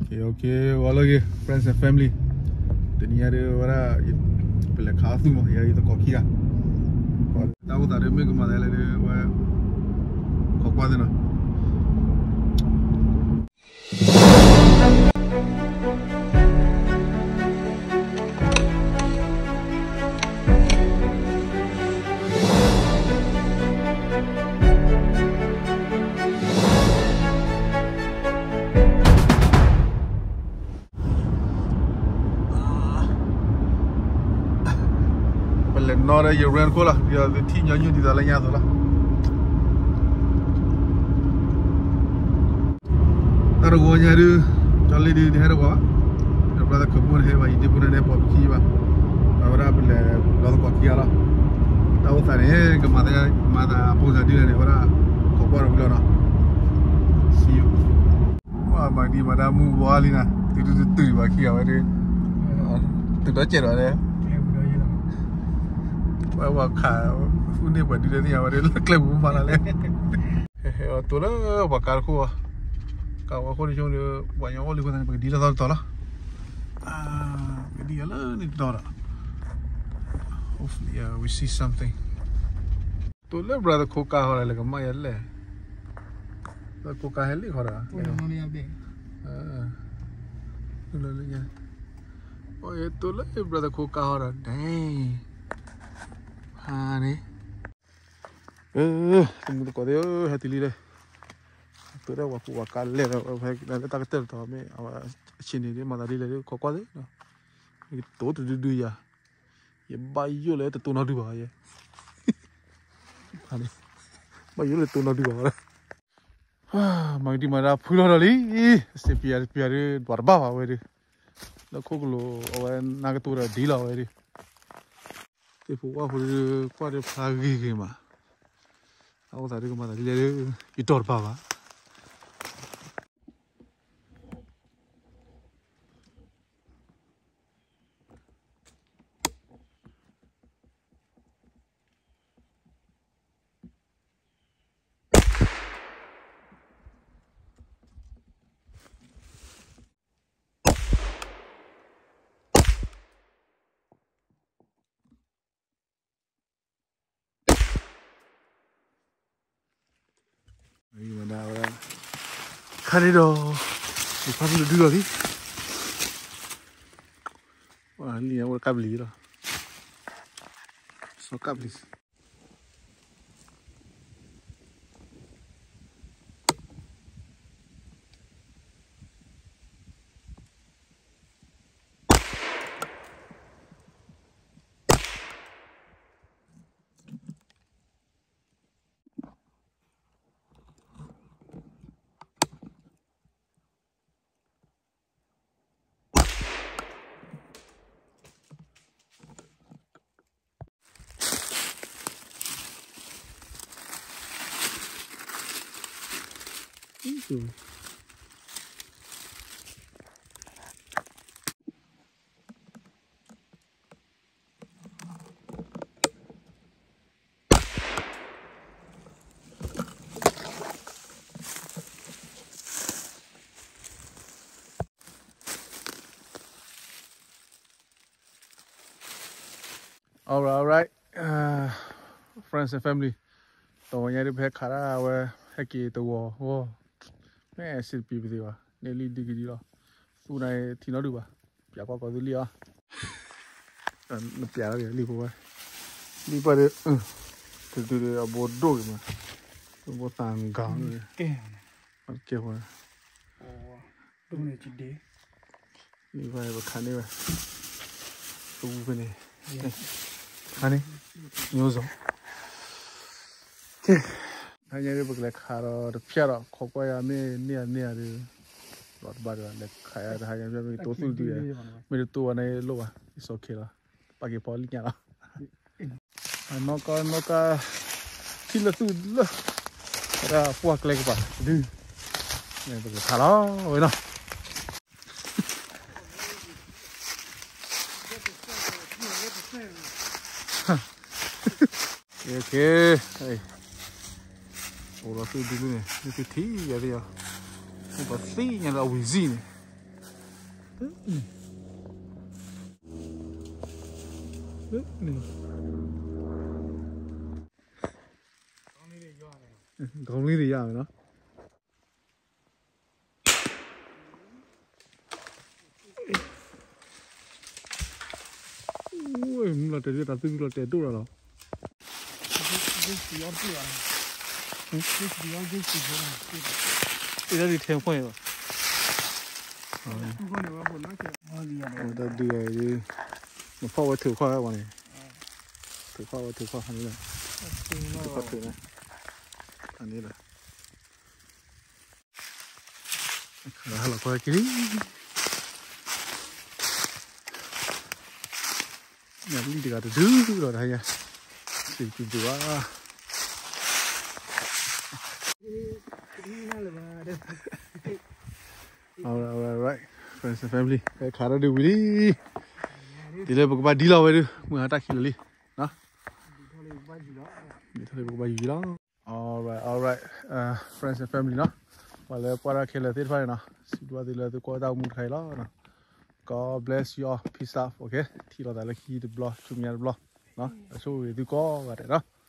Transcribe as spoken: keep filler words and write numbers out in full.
Okay, okay, wala ke friends and family. Tadi ada orang pelak khas tu mah, ya itu koki lah. Tahu tak ada mereka mana ada orang kokwa tu na. Nora you ran cola, dia the tin yang di dalam nya tu lah. Taruh gua nyari, cari di di hari apa? Berada kebun hewa, ini pun ada apa kiwa. Orang bela, lalu kau kiala. Tahu tak ni, kemana mana pun jadi ni orang kau orang bela na. See you. Wah, mandi madamu walina, tu tu tu baki awak ni. Tu dah cerita ni. Wah, kau, ini buat dia ni awak ni klub mana le? Hehehe, tu lah bakal ku. Kau aku ni cuma dia banyak orang lepas ni pergi dia tahu tahu lah. Ah, dia lah ni tahu lah. Hopefully, yeah, we see something. Tu lah brother koka orang lagi macam le. Tu koka heli orang. Tu yang mana ada? Ah, tu lah ni. Oh, itu lah brother koka orang. Dang. Ha ni. Eh, tunggu tu kau dia hati lih. Tu dah waktu wakal le, nak tak ketel tu, me awak sini dia mana lih le kau kau dia. Itu tu tu ya. Ye bayu le tu nak dua ya. Ha ni. Bayu le tu nak dua. Ah, mangdi mana pulau lali. Sepiar sepiar dua bawa awak dia. Nak kau kalau awak nak tu dah deal awak dia. Ibu aku tu kuat dia pagi ke mah. Aku tadi ke mana dia dia itu apa? Ini mana orang? Kari doh, bukan dulu dulu lagi. Wah, ni yang orang kabeli lah. So kabeli. Itu. Alright, alright. Uh, friends and family. Tao nhớ đi về khá là về hay kỳ tao wow wow. Mẹ xịt bì bì à, nên đi đi cái gì đó. Su này thì nó được à? Chả qua có thứ gì à? Nó chả cái gì qua. Đi qua đây, ừ, từ từ từ bộ đôi mà, bộ tàng gắng rồi. Kẹo. Ăn kẹo rồi. Ồ, đúng này chỉ đế. Đi qua đây khăn đi vào. Tu bên này. Khăn đi, nhiều giống. Okay. Hanya dia bergelak hara, terpiara, kau ya me ni ni ada, lot baru lek kaya ada hanya dia itu tu dia, mere tu ane loa, is okay lah, pagi pagi nya lah. Noka noka, sila tu lah, ada puak lek apa, tu, ni bergelak hara, oi na. Okay, hey. Orang tu dulu ni, ni tu ti ya dia. Apa sih yang dah wizi ni? นี่กองนี้ดีอย่างเนาะโอ้ยมึงเราจะเรียกตัดตึ้งเราจะดูเรา这主要是啊，这主要就是这样， 这个是天会吧？ 不管那个不拿去，我厉害我的对的，我怕我头发往里，头发我头发很厉害，头发头呢，很厉害。看来老快给你，nhà đi được cái thứ rồi đây nha, thì chịu chịu quá. Alright, alright, right, friends and family. Cái khá là được đi. Thì đây một cái đi lâu vậy đi, mưa ta khi đi, đó. Đi thôi một cái gì đó. Alright, alright, uh, friends and family đó. Và lại qua ra khi là tiếp phải nè, xin qua thì là tôi qua đâu muốn thấy đó nè. God bless you all, peace out, okay? Thì là tại là khi được blog, chụp nhà blog, đó. Số thì tôi có và đấy đó.